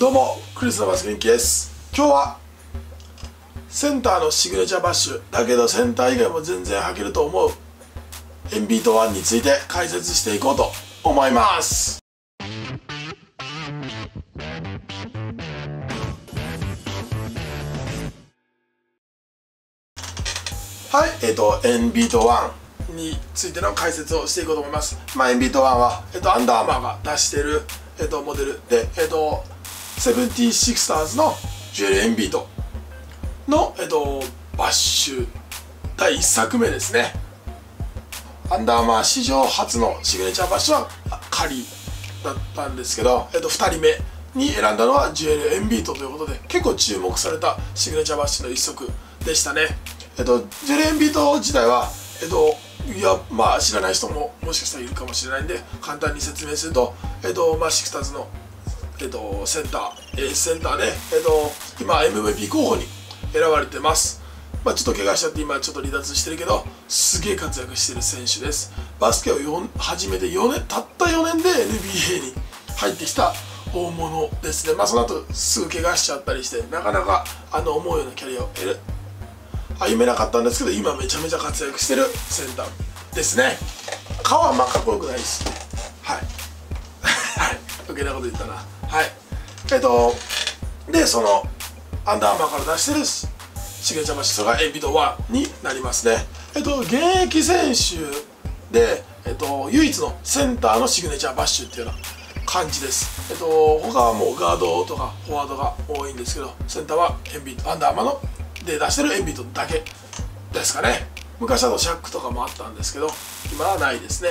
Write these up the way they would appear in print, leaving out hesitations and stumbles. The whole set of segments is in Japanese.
どうもクリスのバスケンキです。今日はセンターのシグネチャーバッシュだけどセンター以外も全然履けると思うエンビート1について解説していこうと思います。はい、エンビート1についての解説をしていこうと思います。エンビート1は、アンダーアーマーが出している、モデルで、セブンティシクサーズのジュエル・エンビートの、バッシュ第1作目ですね。アンダーアーマー史上初のシグネチャーバッシュはカリーだったんですけど、2人目に選んだのはジュエル・エンビートということで、結構注目されたシグネチャーバッシュの一足でしたね。ジュエル・エンビート自体は、知らない人ももしかしたらいるかもしれないんで簡単に説明すると、シクサーズの、センター、エースセンターで、今 MVP 候補に選ばれてます。ちょっと怪我しちゃって今ちょっと離脱してるけど、すげえ活躍してる選手です。バスケを始めてたった4年で NBA に入ってきた大物ですね。その後すぐ怪我しちゃったりしてなかなか思うようなキャリアを歩めなかったんですけど、今めちゃめちゃ活躍してるセンターですね。顔はかっこよくないですね。はいはい、余計なこと言ったな。はい、でそのアンダーアーマーから出してるシグネチャーバッシュ、それがエンビート1になりますね。現役選手で、唯一のセンターのシグネチャーバッシュっていうような感じです。他はもうガードとかフォワードが多いんですけど、センターはエンビート、アンダーアーマーので出してるエンビートだけですかね。昔シャックとかもあったんですけど今はないですね。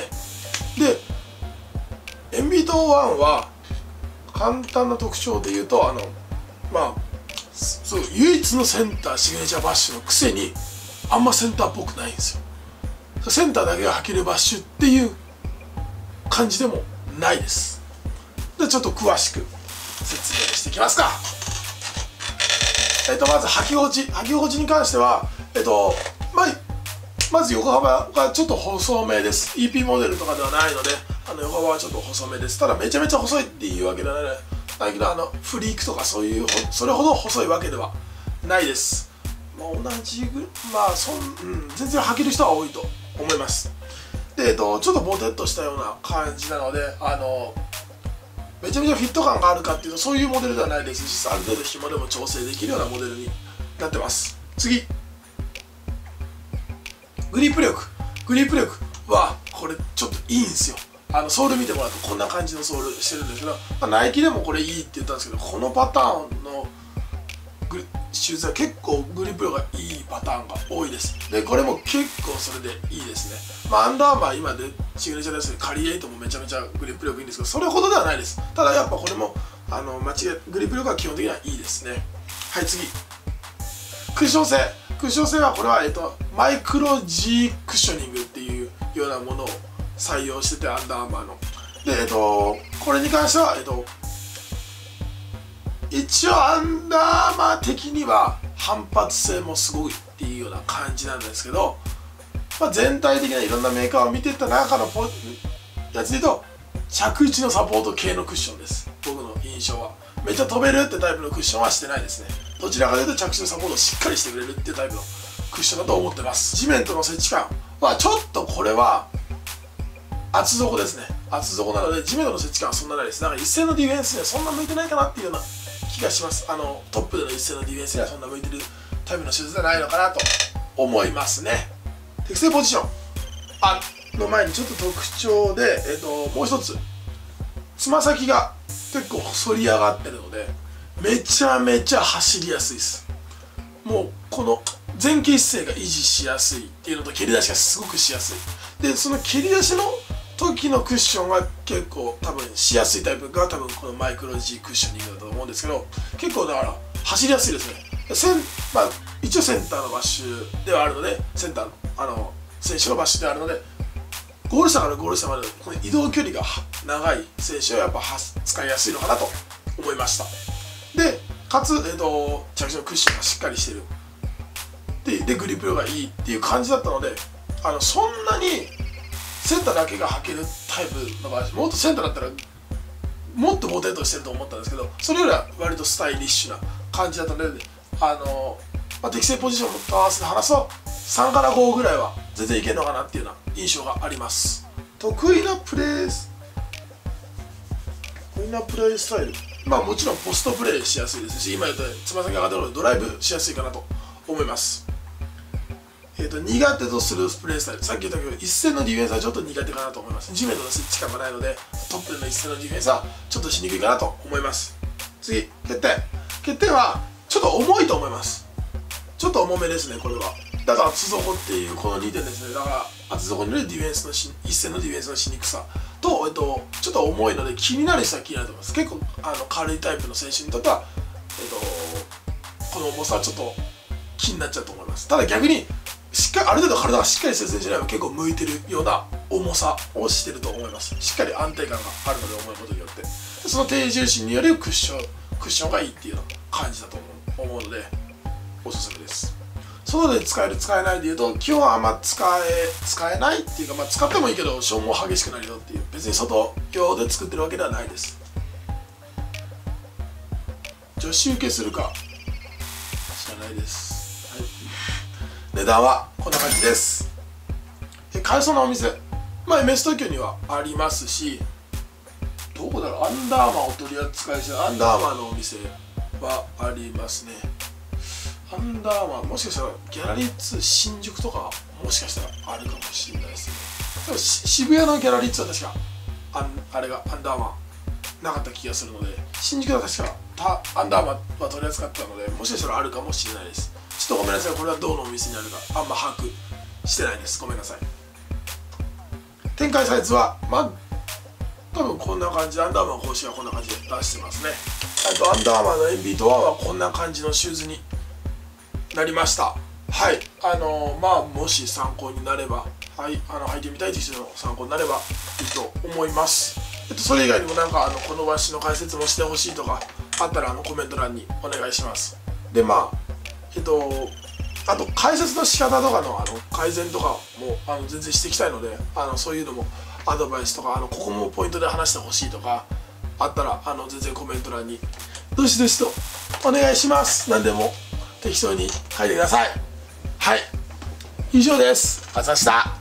でエンビート1は簡単な特徴で言うと唯一のセンターシグネチャーバッシュのくせにあんまセンターっぽくないんですよ。センターだけが履けるバッシュっていう感じでもないです。でちょっと詳しく説明していきますか。まず履き心地に関しては、まず横幅がちょっと細めです。 EP モデルとかではないので横幅はちょっと細めです。ただめちゃめちゃ細いっていうわけではないけど、フリークとかそれほど細いわけではないです。同じぐ全然履ける人は多いと思います。でちょっとボテッとしたような感じなのでめちゃめちゃフィット感があるかっていうとそういうモデルではないですし、ある程度紐でも調整できるようなモデルになってます。次、グリップ力はこれちょっといいんですよ。ソール見てもらうとこんな感じのソールしてるんですけど、ナイキでもこれいいって言ったんですけど、このパターンのシューズは結構グリップ力がいいパターンが多いです。でこれも結構それでいいですね。アンダーアーマー今でシグネチャーですけど、カリエイトもめちゃめちゃグリップ力いいんですけど、それほどではないです。ただやっぱこれもグリップ力は基本的にはいいですね。はい、次、クッション性はこれは、マイクロ G クッショニングっていうようなものを採用してて、アンダーアーマーので、これに関しては、一応アンダーアーマー的には反発性もすごいっていうような感じなんですけど、全体的ないろんなメーカーを見てた中のやつで言うと着地のサポート系のクッションです。僕の印象はめっちゃ飛べるってタイプのクッションはしてないですね。どちらかというと着地のサポートをしっかりしてくれるっていうタイプのクッションだと思ってます。地面との接地感はちょっとこれは厚底ですね。厚底なので地面との接地感はそんなないです。一斉のディフェンスにはそんな向いてないかなっていうような気がします。トップでの一斉のディフェンスにはそんな向いてるタイプのシューズじゃないのかなと思いますね。適正ポジションの前にちょっと特徴で、もう一つつま先が結構反り上がってるのでめちゃめちゃ走りやすいです。もうこの前傾姿勢が維持しやすいっていうのと蹴り出しがすごくしやすいで、その蹴り出しの時のクッションは結構多分しやすいタイプがこのマイクロ G クッショニングだと思うんですけど、結構だから走りやすいですね。一応センターのバッシュではあるので、センターの選手のバッシュであるので、ゴール下からゴール下までこの移動距離が長い選手はやっぱ使いやすいのかなと思いました。でかつ、着地のクッションがしっかりしてるでグリップ量がいいっていう感じだったので、そんなにセンターだけが履けるタイプの場合、もっとセンターだったらもっとボテッとしてると思ったんですけど、それよりは割とスタイリッシュな感じだったので、適正ポジションと合わせて話すと3から5ぐらいは全然いけるのかなっていうような印象があります。得意なプレースタイル、もちろんポストプレーしやすいですし、今言ったつま先が上がってるのでドライブしやすいかなと思います。苦手とするプレースタイル、さっき言ったけど一戦のディフェンスはちょっと苦手かなと思います。地面との接地感がないのでトップでの一戦のディフェンスはちょっとしにくいかなと思います。次、欠点はちょっと重いと思います。ちょっと重めですね、これは。だから厚底っていうこの2点ですね。だから厚底によるディフェンスの一戦のディフェンスのしにくさと、ちょっと重いので気になる人は気になると思います。結構軽いタイプの選手にとっては、この重さはちょっと気になっちゃうと思います。ただ逆にある程度体がしっかりしてる選手には結構向いてるような重さをしてると思います。しっかり安定感があるので、重いことによってその低重心によるクッションがいいっていうような感じだと思うのでおすすめです。外で使える使えないでいうと、基本は使えないっていうか、使ってもいいけど消耗激しくなるよっていう、別に外用で作ってるわけではないです。女子受けするか知らないです、はい、値段はこんな感じです。買えそうなお店、MS 東京にはありますし、どこだろう、アンダーマーを取り扱いしてるアンダーマーのお店はありますね。アンダーマー、もしかしたらギャラリー2新宿とかもしかしたらあるかもしれないですね。でも渋谷のギャラリー2は確かあれがアンダーマーなかった気がするので、新宿は確かアンダーマーは取り扱ってたので、もしかしたらあるかもしれないです。ちょっとごめんなさい、これはどのお店にあるかあんま把握してないです。ごめんなさい。展開サイズは多分こんな感じで、アンダーマー公式はこんな感じで出してますね。アンダーマーのエンビート1はこんな感じのシューズになりました。はい、もし参考になれば、履いてみたいという人の参考になればいいと思います。それ以外にもこのバッシュの解説もしてほしいとかあったらコメント欄にお願いします。であと解説の仕方とかの改善とかも全然していきたいので、そういうのもアドバイスとかここもポイントで話してほしいとかあったら全然コメント欄にどしどしとお願いします。何でも適当に書いてください。はい、以上です。ありがとうございました。